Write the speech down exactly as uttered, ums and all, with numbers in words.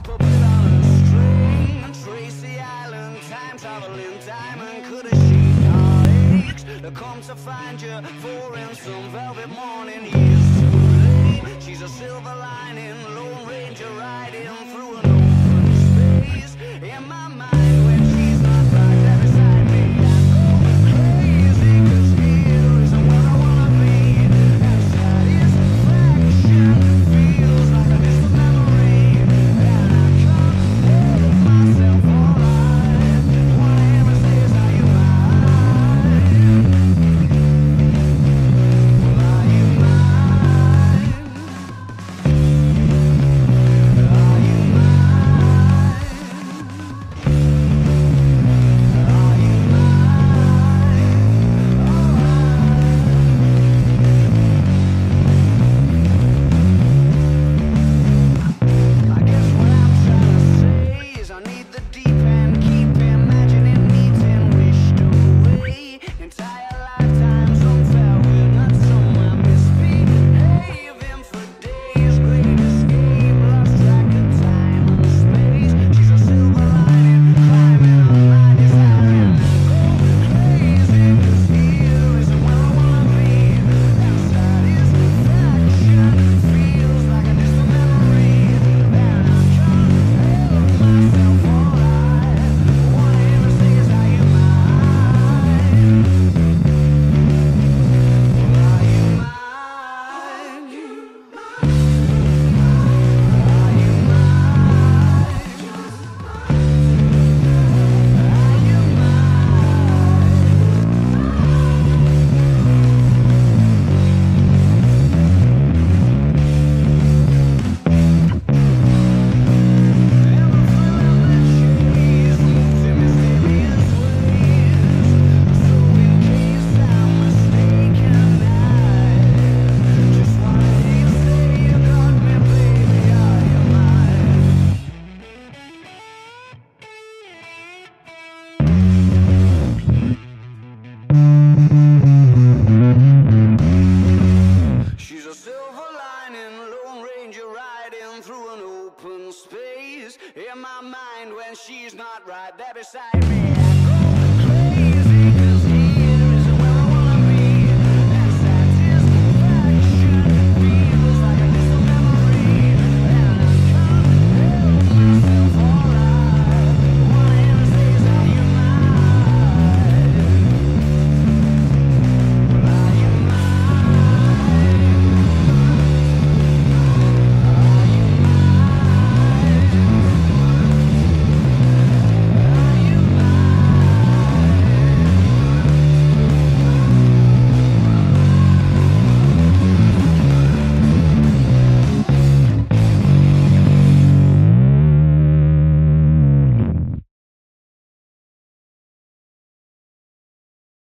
puppet on a string. Tracy Island, time traveling diamond. Could have shaped heartaches to come to find you for in some velvet morning. Years too late. She's a silver lining, Lone Ranger riding through an open space. In my mind, when she's not right there beside me, I go crazy, 'cause here isn't where I wanna be. And satisfaction feels like a distant memory, and I can't hold myself alright. What I ever say is, are you mine? Well, are you mine? Are you mine? Are you I guess what I'm trying to say is I need the deep end, keep imagining meeting wished away. Entire lifetimes unfair, we're not somewhere misbehaving for days. Great escape, lost track of time and space. She's a silver lining, climbing on my desire, and I go crazy, 'cause here isn't where I wanna be. And satisfaction feels like a distant memory, and I can't help myself alright. What I ever say is, are you mine? Well, are you mine? Are you She's a silver lining, Lone Ranger riding through an open space. In my mind, when she's not right there beside me.